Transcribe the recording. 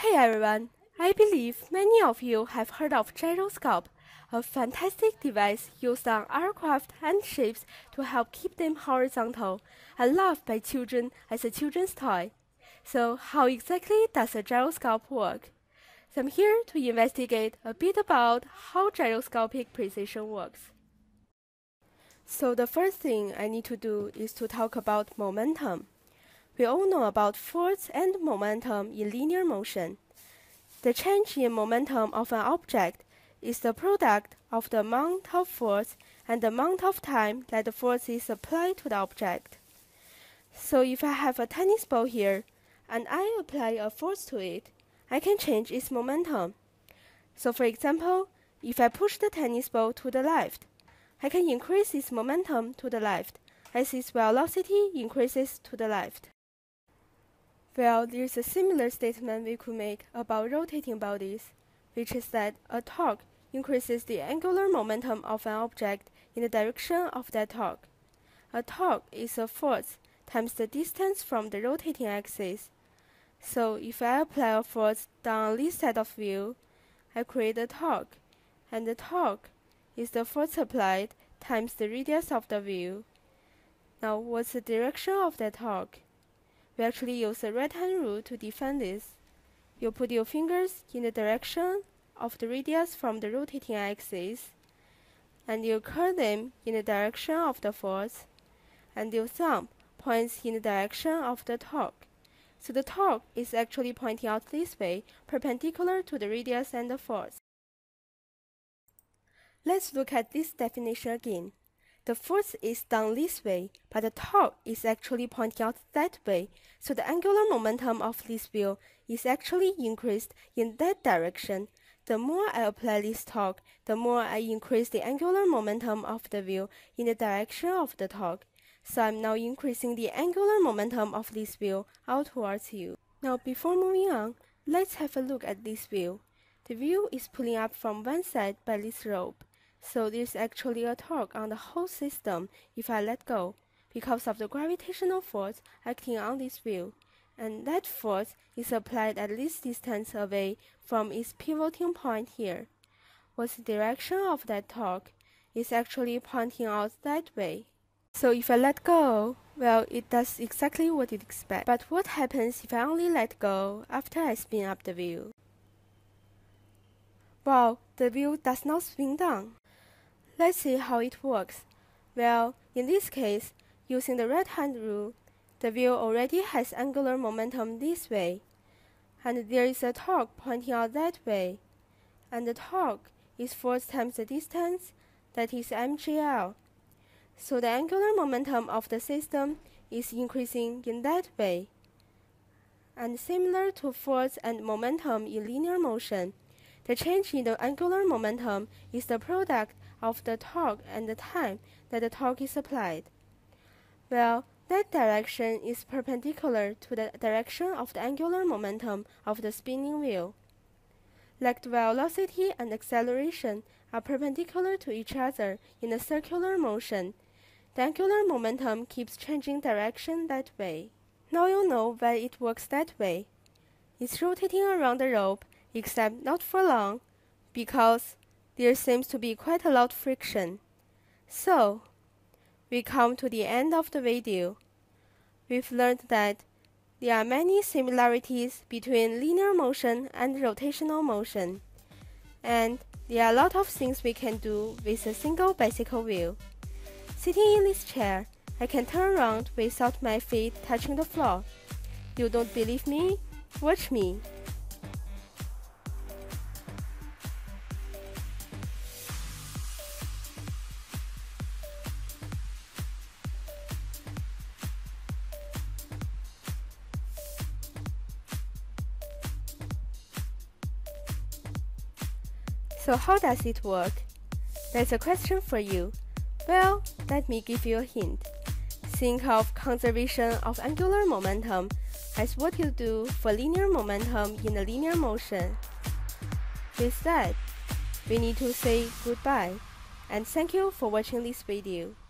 Hey everyone! I believe many of you have heard of Gyroscope, a fantastic device used on aircraft and ships to help keep them horizontal and loved by children as a children's toy. So how exactly does a gyroscope work? So I'm here to investigate a bit about how gyroscopic precision works. So the first thing I need to do is to talk about momentum. We all know about force and momentum in linear motion. The change in momentum of an object is the product of the amount of force and the amount of time that the force is applied to the object. So if I have a tennis ball here, and I apply a force to it, I can change its momentum. So for example, if I push the tennis ball to the left, I can increase its momentum to the left, as its velocity increases to the left. Well, there's a similar statement we could make about rotating bodies, which is that a torque increases the angular momentum of an object in the direction of that torque. A torque is a force times the distance from the rotating axis. So if I apply a force down this side of view, I create a torque, and the torque is the force applied times the radius of the view. Now, what's the direction of that torque? We actually use the right-hand rule to define this. You put your fingers in the direction of the radius from the rotating axis, and you curl them in the direction of the force, and your thumb points in the direction of the torque. So the torque is actually pointing out this way, perpendicular to the radius and the force. Let's look at this definition again. The force is down this way, but the torque is actually pointing out that way, so the angular momentum of this wheel is actually increased in that direction. The more I apply this torque, the more I increase the angular momentum of the wheel in the direction of the torque. So I'm now increasing the angular momentum of this wheel out towards you. Now before moving on, let's have a look at this wheel. The wheel is pulling up from one side by this rope. So there's actually a torque on the whole system if I let go, because of the gravitational force acting on this wheel, and that force is applied at this distance away from its pivoting point here. What's the direction of that torque? It's actually pointing out that way. So if I let go, well, it does exactly what it expects. But what happens if I only let go after I spin up the wheel? Well, the wheel does not spin down. Let's see how it works. Well, in this case, using the right-hand rule, the wheel already has angular momentum this way, and there is a torque pointing out that way, and the torque is force times the distance, that is mgl. So the angular momentum of the system is increasing in that way. And similar to force and momentum in linear motion, the change in the angular momentum is the product of the torque and the time that the torque is applied. Well, that direction is perpendicular to the direction of the angular momentum of the spinning wheel. Like the velocity and acceleration are perpendicular to each other in a circular motion, the angular momentum keeps changing direction that way. Now you know why it works that way. It's rotating around the rope, except not for long, because there seems to be quite a lot of friction. So, we come to the end of the video. We've learned that there are many similarities between linear motion and rotational motion, and there are a lot of things we can do with a single bicycle wheel. Sitting in this chair, I can turn around without my feet touching the floor. You don't believe me? Watch me. So how does it work? That's a question for you. Well, let me give you a hint. Think of conservation of angular momentum as what you do for linear momentum in a linear motion. With that, we need to say goodbye, and thank you for watching this video.